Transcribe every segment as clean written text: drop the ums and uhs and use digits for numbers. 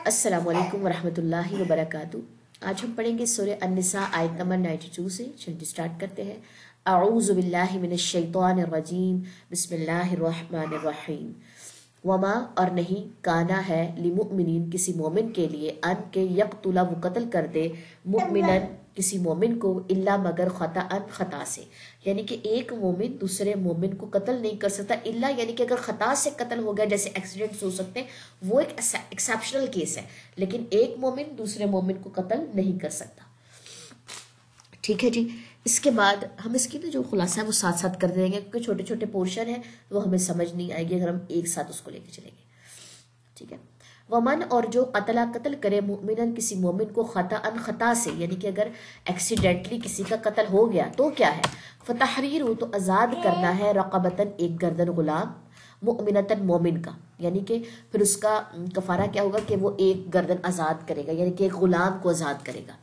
السلام علیکم ورحمۃ اللہ وبرکاتہ۔ آج ہم پڑھیں گے سورہ النساء آیت نمبر 92 سے۔ چلیے سٹارٹ کرتے ہیں۔ اعوذ باللہ من الشیطان الرجیم، بسم اللہ الرحمن الرحیم۔ وما اور نہیں کانا ہے لمؤمنین کسی مومن کے لیے ان کے یقتل وہ قتل کر دے مؤمنن کسی مومن کو الا مگر خطأ خطا سے، یعنی کہ ایک مومن دوسرے مومن کو قتل نہیں کر سکتا الا، یعنی کہ اگر خطا سے قتل ہو گیا جیسے ایکسیڈنٹس ہو سکتے ہیں وہ ایک ایکسیپشنل کیس ہے، لیکن ایک مومن دوسرے مومن کو قتل نہیں کر سکتا۔ ٹھیک ہے جی، اس کے بعد ہم اس کی جو خلاصہ ہے وہ ساتھ ساتھ کر دیں گے کیونکہ چھوٹے چھوٹے پورشن ہیں وہ ہمیں سمجھ نہیں آئے گی اگر ہم ایک ساتھ اس کو لے کے چلیں گے۔ ٹھیک ہے، ومن اور جو قتل کرے مؤمنن کسی مومن کو خطأ خطا سے، یعنی کہ اگر ایکسیڈنٹلی کسی کا قتل ہو گیا تو کیا ہے، فتحریر تو آزاد کرنا ہے رقبتن ایک گردن غلام مؤمنتن مومن کا، یعنی کہ پھر اس کا کفارہ کیا ہوگا کہ وہ ایک گردن آزاد کرے گا، یعنی کہ ایک غلام کو آزاد کرے گا۔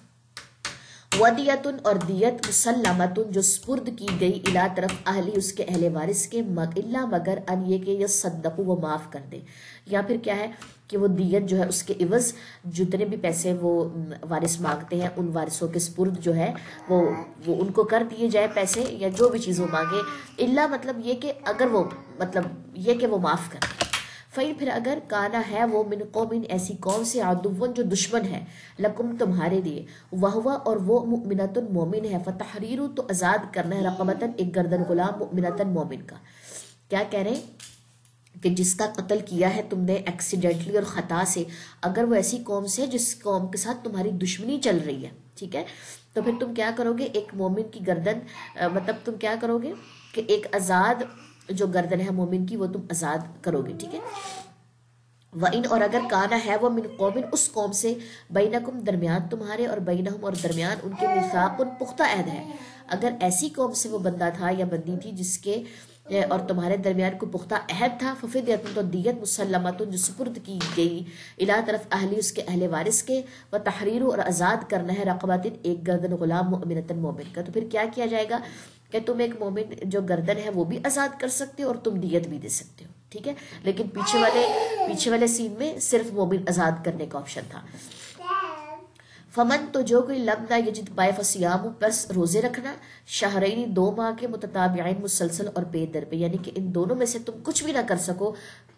ودیتن اور دیت مسلمتن جو سپرد کی گئی الا طرف اہلی اس کے اہل وارث کے الا مگر ان یہ کہ یصدقوا وہ معاف کر دے، یا پھر کیا ہے کہ وہ دیت جو ہے اس کے عوض جتنے بھی پیسے وہ وارث مانگتے ہیں ان وارثوں کے سپرد جو ہے وہ ان کو کر دیے جائے پیسے یا جو بھی چیز وہ مانگے، الا مطلب یہ کہ اگر وہ مطلب یہ کہ وہ معاف کر دے۔ فَإِن پھر اگر کانا ہے وہ من قوم ایسی قوم سے عدوًا جو دشمن ہے لکم تمہارے لیے وہوا اور وہ مؤمنۃ مومن ہے فتحریر تو آزاد کرنا ہے رقبتن ایک گردن غلام مؤمنۃ مومن کا۔ کیا کہہ رہے ہیں کہ جس کا قتل کیا ہے تم نے ایکسیڈنٹلی اور خطا سے، اگر وہ ایسی قوم سے جس قوم کے ساتھ تمہاری دشمنی چل رہی ہے، ٹھیک ہے، تو پھر تم کیا کرو گے، ایک مومن کی گردن مطلب تم کیا کرو گے کہ ایک آزاد جو گردن ہے مومن کی وہ تم آزاد کرو گے۔ ٹھیک ہے، وَإِنْ اور اگر کانا ہے وہ من قوم اس قوم سے بینکم درمیان تمہارے اور بینہم اور درمیان ان کے میثاق پختہ عہد ہے، اگر ایسی قوم سے وہ بندہ تھا یا بندی تھی جس کے اور تمہارے درمیان کو پختہ عہد تھا، ففدیۃ تو دیت مسلمۃ جو سپرد کی گئی الی طرف اہلی اس کے اہل وارث کے، و تحریر اور آزاد کرنا ہے رقبات ایک گردن غلام مؤمنۃ مومن کا۔ تو پھر کیا کیا جائے گا کہ تم ایک مومن جو گردن ہے وہ بھی آزاد کر سکتے ہو اور تم دیت بھی دے سکتے ہو، ٹھیک ہے، لیکن پیچھے والے سین میں صرف مومن آزاد کرنے کا آپشن تھا۔ فمن تو جو کوئی لم نہ یجد پائے فصیام پس روزے رکھنا شہرین 2 ماہ کے متتابعین مسلسل اور پے در پہ، یعنی کہ ان دونوں میں سے تم کچھ بھی نہ کر سکو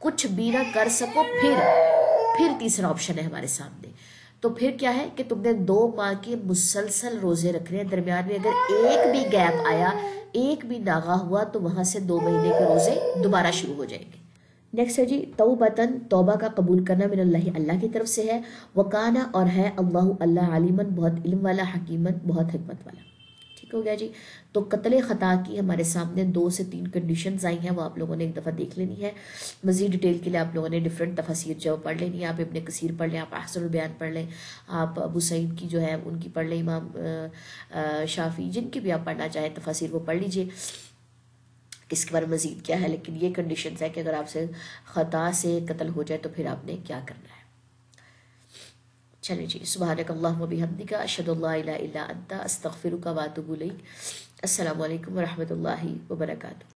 پھر تیسرا آپشن ہے ہمارے سامنے، تو پھر کیا ہے کہ تم نے 2 ماہ کے مسلسل روزے رکھنے ہیں، درمیان میں اگر ایک بھی گیپ آیا، ایک بھی ناغہ ہوا تو وہاں سے 2 مہینے کے روزے دوبارہ شروع ہو جائیں گے۔ نیکسٹ ہے جی توبتن توبہ کا قبول کرنا من اللہ اللہ کی طرف سے ہے، وکانا اور ہے اللہ علیمن بہت علم والا، حکیمن بہت حکمت والا۔ ٹھیک ہو گیا جی، تو قتل خطا کی ہمارے سامنے 2 سے 3 کنڈیشنز آئی ہیں، وہ آپ لوگوں نے ایک دفعہ دیکھ لینی ہے۔ مزید ڈیٹیل کے لیے آپ لوگوں نے ڈفرینٹ تفاسیر جو پڑھ لینی ہے، آپ ابن کثیر پڑھ لیں، آپ احسن البیان پڑھ لیں، آپ ابو سعید کی جو ہے ان کی پڑھ لیں، امام شافعی جن کی بھی آپ پڑھنا چاہیں تفاسیر وہ پڑھ لیجئے، اس کے بارے میں مزید کیا ہے، لیکن یہ کنڈیشنز ہے کہ اگر آپ سے خطا سے قتل ہو جائے تو پھر آپ نے کیا کرنا ہے۔ چلیں جی، سبحانک اللہم و بحمدک اشہد ان لا الہ الا انت استغفرک و اتوب الیک۔ السلام علیکم ورحمۃ اللہ وبرکاتہ۔